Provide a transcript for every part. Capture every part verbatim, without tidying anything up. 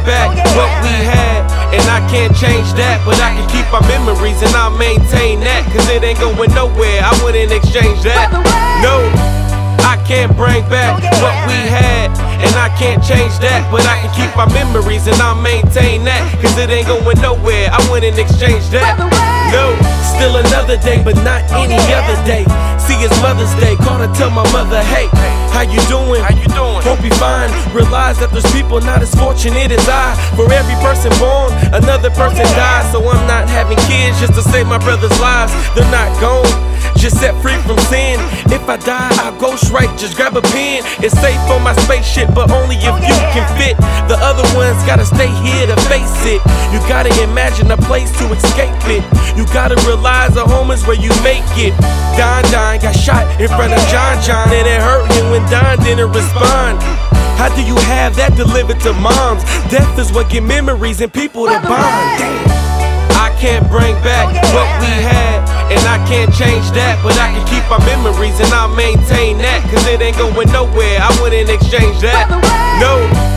back what we had, and I can't change that, but I can keep my memories and I'll maintain that, cause it ain't going nowhere, I wouldn't exchange that. No, I can't bring back what we had, and I can't change that, but I can keep my memories and I'll maintain that, cause it ain't going nowhere, I wouldn't exchange that. No, still another day, but not any other day. See, it's Mother's Day, call to tell my mother, hey, how you doing? How you doing? Hope you fine. Realize that there's people not as fortunate as I. For every person born, another person dies. So I'm not having kids just to save my brother's lives. They're not gone, just set free from sin. If I die, I'll go straight, just grab a pen. It's safe on my spaceship, but only if you can fit. The other ones gotta stay here to face it. You gotta imagine a place to escape it. You gotta realize a home is where you make it. Don Don got shot in front of John John, and it hurt him when Don didn't respond. How do you have that delivered to moms? Death is what get memories and people to bond. Damn. I can't bring back what we had, and I can't change that, but I can keep my memories and I'll maintain that, cause it ain't going nowhere, I wouldn't exchange that. No,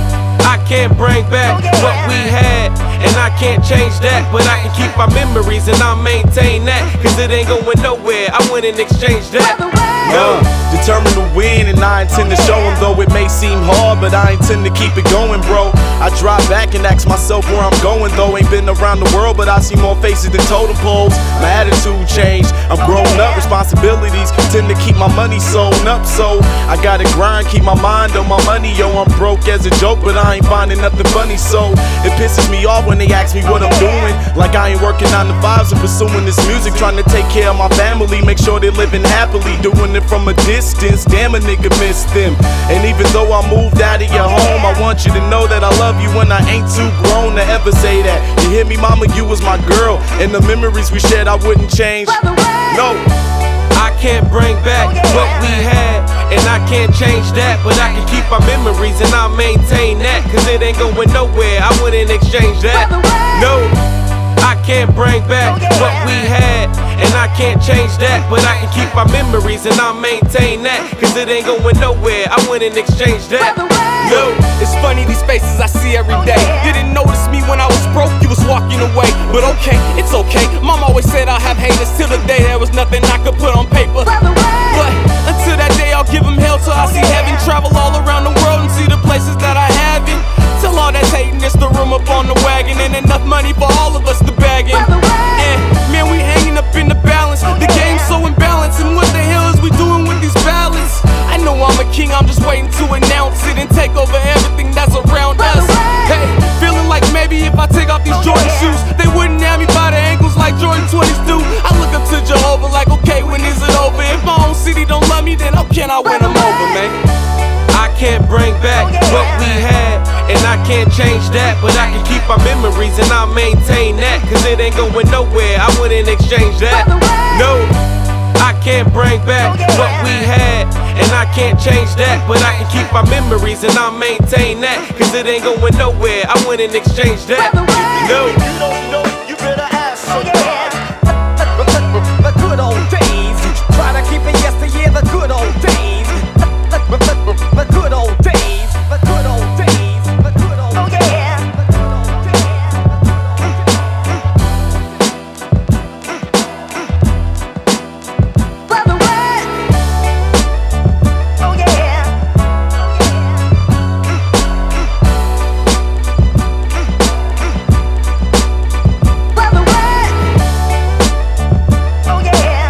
I can't bring back what we had, and I can't change that, but I can keep my memories and I'll maintain that, cause it ain't going nowhere, I wouldn't exchange that. No, uh, determined to win, and I intend to show them, though it may seem hard, but I intend to keep it going, bro. I drive back and ask myself where I'm going, though. Ain't been around the world, but I see more faces than totem poles. My attitude changed, I'm grown up, responsibilities tend to keep my money sewn up, so I gotta grind, keep my mind on my money, yo. I'm broke as a joke, but I ain't finding nothing funny, so it pisses me off when they ask me what I'm doing, like I ain't working nine to fives and pursuing this music, trying to take care of my family, make sure they're living happily, doing it from a distance. Damn, a nigga miss them. And even though I moved out of your home, I want you to know that I love you when I ain't too grown to ever say that. You hear me, mama? You was my girl, and the memories we shared I wouldn't change. No, I can't bring back what we had, and I can't change that, but I can keep my memories and I'll maintain that, cause it ain't going nowhere, I wouldn't exchange that. No, I can't bring back what we had, and I can't change that, but I can keep my memories and I'll maintain that, cause it ain't going nowhere, I wouldn't exchange that. No, it's funny these faces I see every day. Didn't notice me when I was broke, you was walking away. But okay, it's okay. Mom always said I'll have haters till the day there was nothing I could put on paper. But until that day I'll give them hell till I see heaven. Travel all around the world and see the places that I haven't. Tell all that's hating it's the room up on the wagon, and enough money for all of us to bag in. And man, we hanging up in the balance. The game's so imbalanced, and what the hell is we doing with these ballots? I know I'm a king, I'm just waiting to announce it and take over everything that's around us. Hey, feeling like maybe if I take off these Jordan shoes, they wouldn't have me by the ankles like Jordan twenties do. I look up to Jehovah like, okay, when is it over? If my own city don't love me, then how can I win them over, man? I can't bring back what we had, and I can't change that, but I can keep my memories and I'll maintain that, cause it ain't going nowhere, I wouldn't exchange that. No, I can't bring back what we had, and I can't change that, but I can keep my memories and I'll maintain that, cause it ain't going nowhere, I wouldn't exchange that. No, you don't know, you better ask someone. The good old days, try to keep it yesteryear, the good old days. The good old days, the good old days, the good old days. Brother, what? Oh yeah. Brother, what? Oh yeah.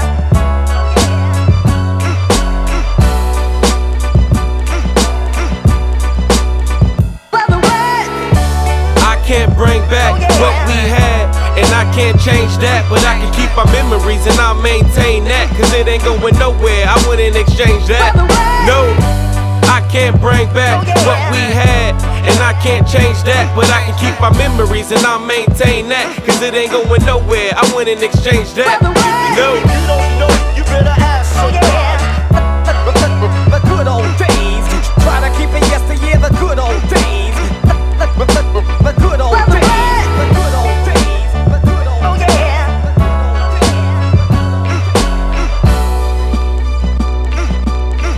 can't bring back what we had, and I can't change that, but I can keep my memories and I'll maintain that, cause it ain't going nowhere, I wouldn't exchange that. No, I can't bring back what we had, and I can't change that, but I can keep my memories and I'll maintain that, cause it ain't going nowhere, I wouldn't exchange that. No, you don't know, you better ask someone. The good old days, try to keep it yesteryear, the good old days. The good old days, the good old days, the good old days.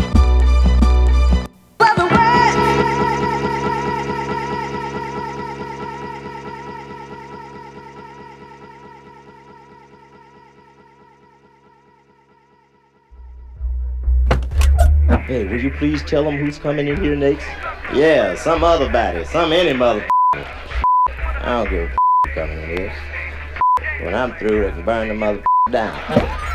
Brother, what? Hey, will you please tell them who's coming in here next? Yeah, some other body, some any mother. I don't give a who's coming in here. When I'm through, they can burn the mother down.